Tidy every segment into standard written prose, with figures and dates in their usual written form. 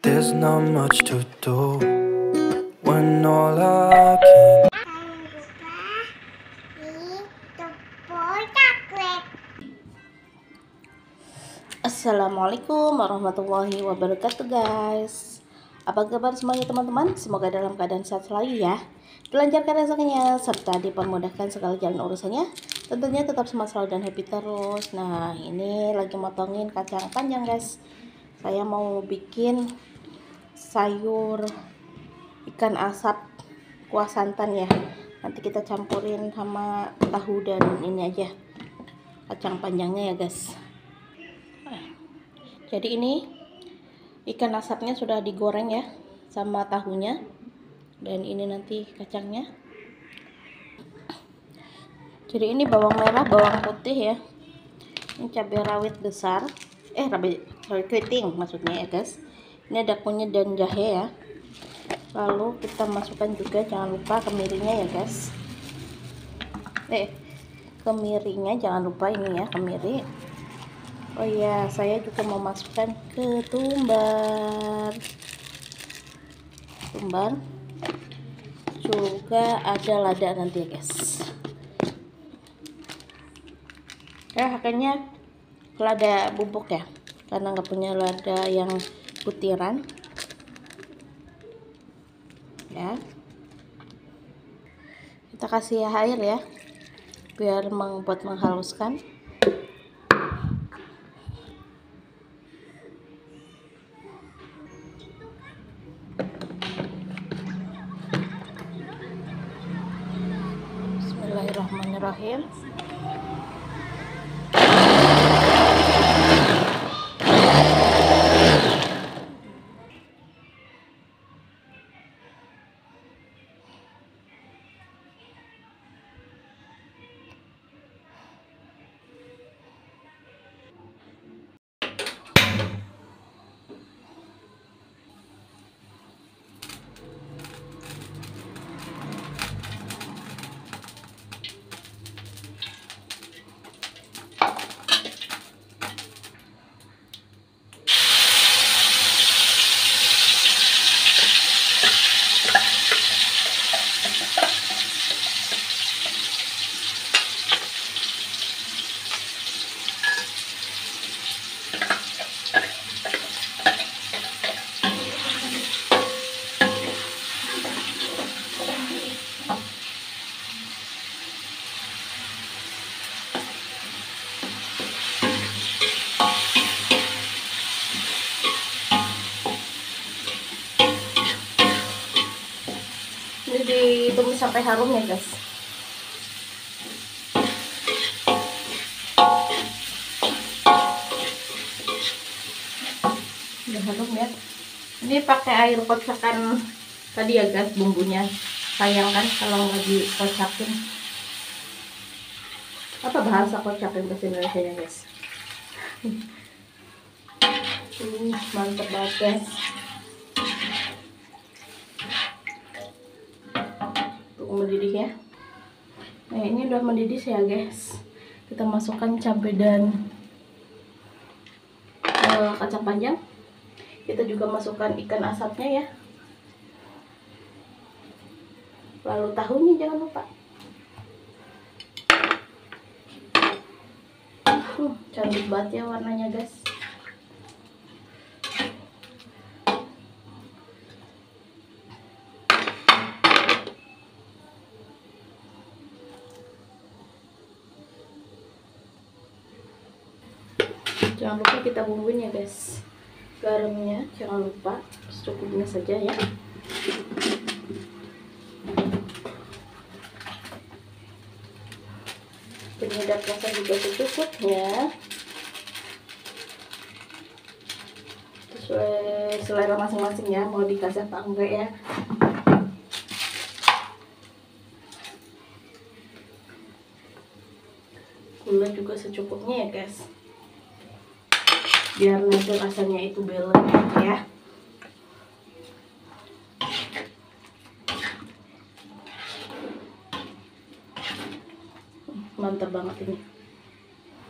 There's not much to do when all I can. Assalamualaikum warahmatullahi wabarakatuh guys. Apa kabar semuanya teman-teman? Semoga dalam keadaan sehat selalu ya, dilancarkan rezekinya serta dipermudahkan segala jalan urusannya. Tentunya tetap semangat selalu dan happy terus. Nah, ini lagi motongin kacang panjang guys. Saya mau bikin sayur ikan asap kuah santan ya. Nanti kita campurin sama tahu dan ini aja kacang panjangnya ya guys. Jadi ini ikan asapnya sudah digoreng ya sama tahunya, dan ini nanti kacangnya. Jadi ini bawang merah, bawang putih ya, ini cabai rawit besar, cabai keriting maksudnya ya guys. Ini ada kunyit dan jahe ya. Lalu kita masukkan juga, jangan lupa kemirinya ya guys. Kemirinya jangan lupa ini ya, kemiri. Oh ya, saya juga mau masukkan ketumbar. Juga ada lada nanti ya guys. Akhirnya lada bubuk ya, karena nggak punya lada yang butiran ya. Kita kasih air ya, biar buat menghaluskan. Bismillahirrahmanirrahim. Ini ditumis sampai harum ya guys. Udah harum ya. Ini pakai air kocakan tadi ya guys bumbunya. Sayang kan kalau nggak dikocakin. Apa bahasa kocakin bahasa Indonesia ya guys? Mantap banget guys. Mendidih ya. Nah, ini udah mendidih ya guys. Kita masukkan cabai dan kacang panjang. Kita juga masukkan ikan asapnya ya. Lalu tahunya jangan lupa. Cantik banget ya warnanya guys. Jangan lupa kita bumbuin ya guys. Garamnya jangan lupa secukupnya saja ya. Penyedap rasa juga secukupnya, sesuai selera masing-masing ya, mau dikasih apa enggak ya. Gula juga secukupnya ya guys, biar nanti rasanya itu balance ya. Mantap banget ini.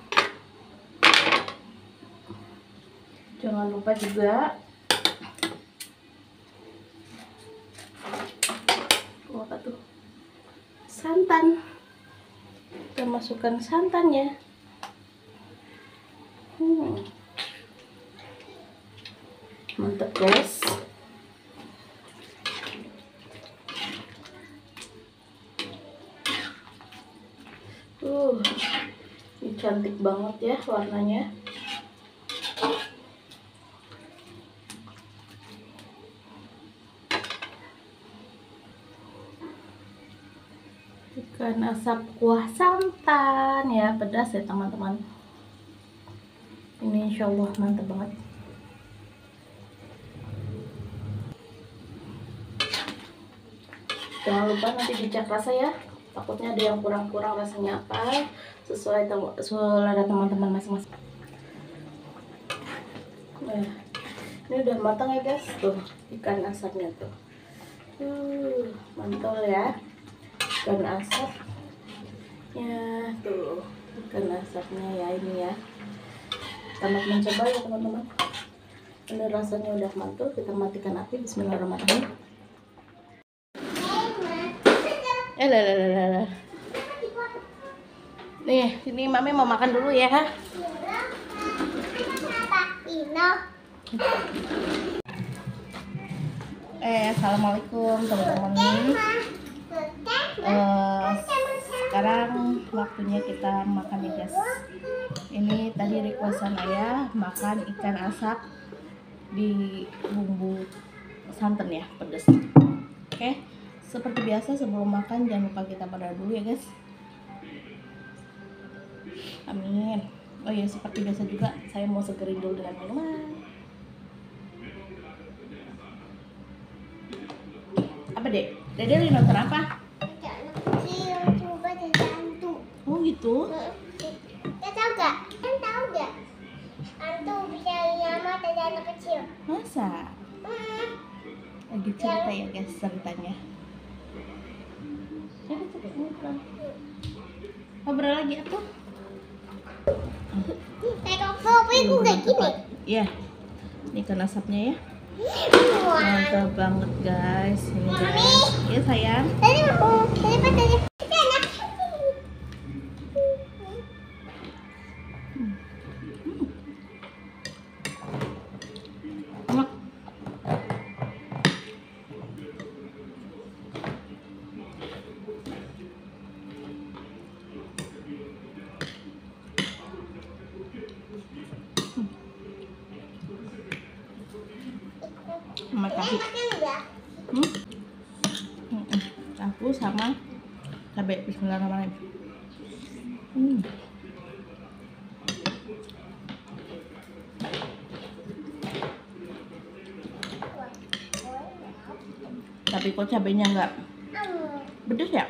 Jangan lupa juga Apa tuh? Santan. Kita masukkan santannya. Mantap guys. Ini cantik banget ya warnanya. Ikan asap kuah santan ya, pedas ya teman-teman. Ini insya Allah mantap banget. Jangan lupa nanti dicek rasa ya, takutnya ada yang kurang-kurang rasanya apa, sesuai selera teman-teman masing-masing. Nah, ini udah matang ya guys, tuh ikan asapnya tuh. Mantul ya ikan asapnya tuh, ikan asapnya ya ini ya. Selamat mencoba ya teman-teman. Ini rasanya udah mantul, kita matikan api. Bismillahirrahmanirrahim. Nih, ini Mami mau makan dulu ya. Assalamualaikum teman-teman. Sekarang waktunya kita makan nih guys. Ini tadi requestan ayah makan ikan asap di bumbu santan ya, pedas. Oke. Seperti biasa sebelum makan jangan lupa kita berdoa dulu ya guys. Amin. Oh iya, seperti biasa juga saya mau segerin dulu dengan minuman. Apa dek? Dede lagi nonton apa? Oh gitu? Tahu gak? Kan tahu gak? Hantu bisa nyamar dari anak kecil. Masa? Lagi cerita ya guys ceritanya. Ngobrol lagi apa? Kayak kopiku kayak gini. Iya. Ini ikan asapnya ya. Mantap banget guys. Ini guys. Ya sayang. Tadi mau tadi. Enak. Sama tahu. Tahu sama cabai. Bismillahirrahmanirrahim. Tapi kok cabainya nggak pedes ya?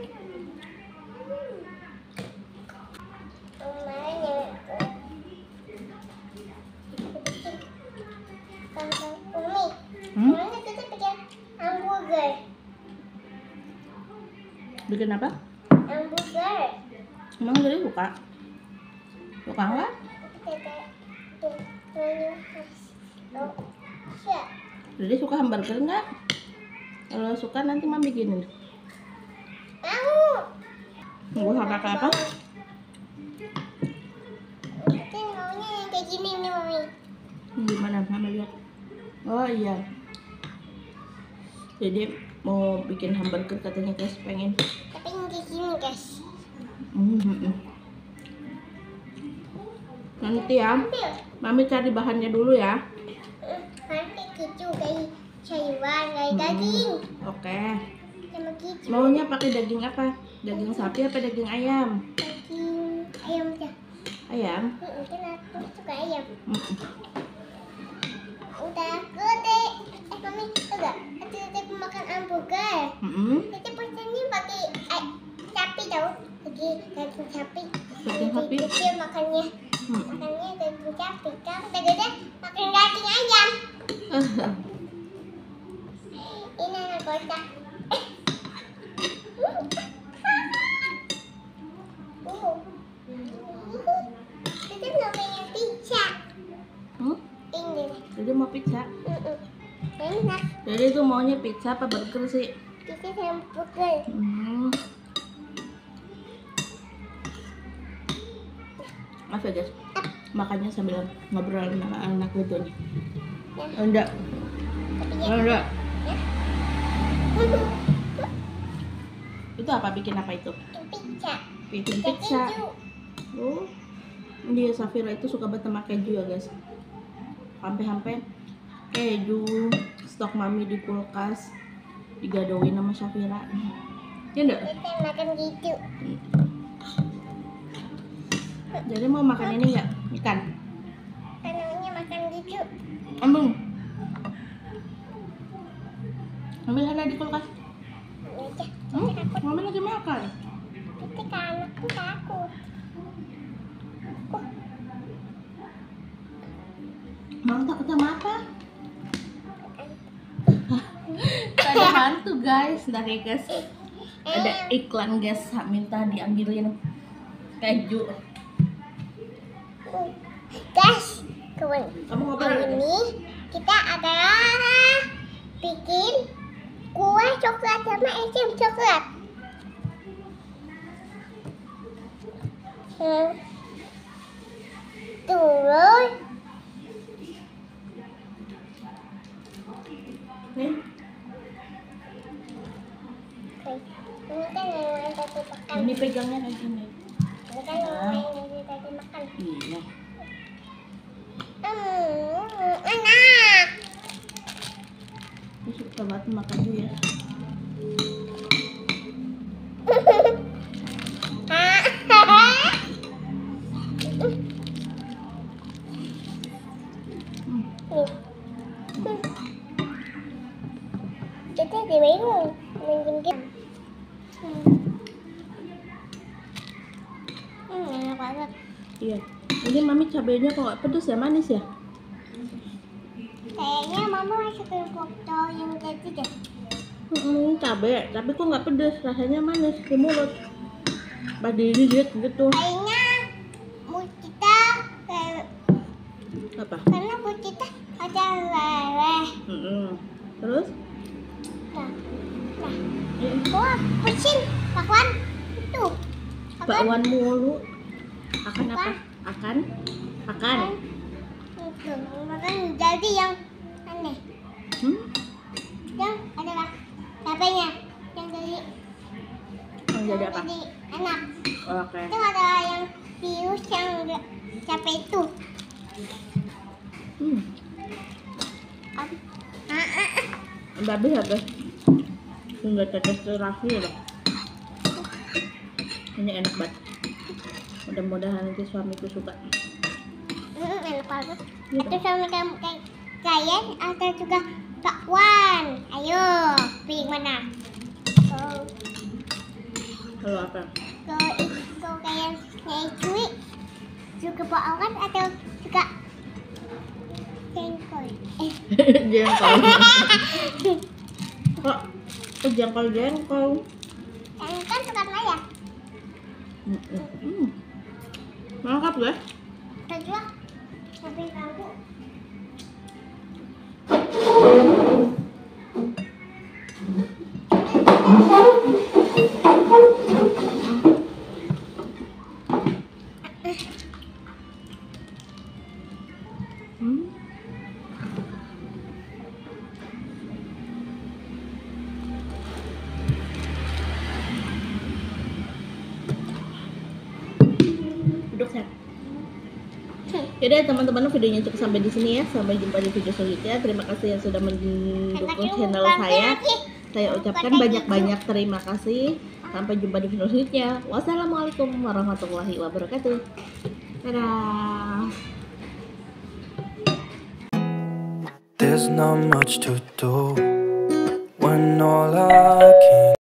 Bikin apa? Hamburger. Emang Dede suka? Suka nggak? Dede suka hamburger nggak? Kalau suka nanti Mami bikinin. Mau pakai apa? Ini maunya yang kayak gini nih Mami. Gimana? Mami lihat. Oh iya. Jadi mau bikin hamburger katanya guys, pengen. Tapi yang kayak gini guys. Nanti ya, Mami cari bahannya dulu ya. Nanti keju kayak sayuran kayak daging. Oke. Sama keju. Maunya pakai daging apa? Daging sapi apa daging ayam? Daging ayam aja. Ayam. Kan aku suka ayam. Udah gede. Mami, tau gak? Aku makan hamburger. Kita pesannya pakai sapi tau? Daging sapi. Daging sapi? Kecil makannya. Makannya daging sapi. Kalau udah gede makan daging ayam. Ini anak kotak. Kita nggak pengen pizza. Ini. Jadi mau pizza. Enak. Jadi tuh maunya pizza apa burger sih? Kita hamburger. Maaf ya guys, makannya sambil ngobrol sama anak gitu nih. Enggak. Enggak. Itu apa, bikin apa itu? Pizza. Bikin pizza. Oh, dia Safira itu suka banget sama keju ya guys. Sampai keju stok mami di kulkas digadoin sama Safira. Ya enggak? Kita makan gitu. Jadi mau makan ini enggak? Ikan. Namanya makan gitu. Ambil. Ambil ada di kulkas. Aja. Mami lagi makan. Kita anakku takut. Mama takut sama apa? Ada hantu guys, dari guys. Ada iklan guys, minta diambilin keju. Guys, Kamu ngobrol hari ya? ini kita adalah bikin kue coklat sama es krim coklat. Terus Nih, ini kan yang tadi makan. ini pegangnya kayak gini. Ini kan yang tadi makan. Iya. Enak. Aku suka banget makan juga ya. Kita bingung menjengkel. Enak banget. Iya. Ini mami cabenya kok nggak pedes ya, manis ya? Kayaknya mama masuk ke foto yang tadi deh. Cabe, tapi kok nggak pedes, rasanya manis di mulut. Badi digigit gitu. Kayaknya mulut kita kayak Apa? karena mulut kita ada leleh. Terus? Nah, wah, pusing, bakwan itu. Bakwan mulu. Akan apa? Akan? Itu, makan jadi yang aneh. Yang adalah capeknya, yang Jadi apa? jadi enak. Oke. Itu ada yang virus yang nggak capek itu. Babi habis. Enggak tetes terakhir loh. Ini enak banget. Mudah-mudahan nanti suamiku suka. Enak banget. Gitu. Itu sama kalian ada juga bakwan. Ayo, pilih mana? Kalau apa? Kalau kalian cuy juga bakwan atau juga jengkol? Jengkol. Kok jengkol? Kan suka ya? Mantap ya? Kita juga sampai kamu. Duduk ya. Yaudah teman-teman, videonya cukup sampai di sini ya. Sampai jumpa di video selanjutnya. Terima kasih yang sudah mendukung channel saya. Saya ucapkan banyak-banyak terima kasih. Sampai jumpa di video selanjutnya. Wassalamualaikum warahmatullahi wabarakatuh. Dadah. There's not much to do when all I can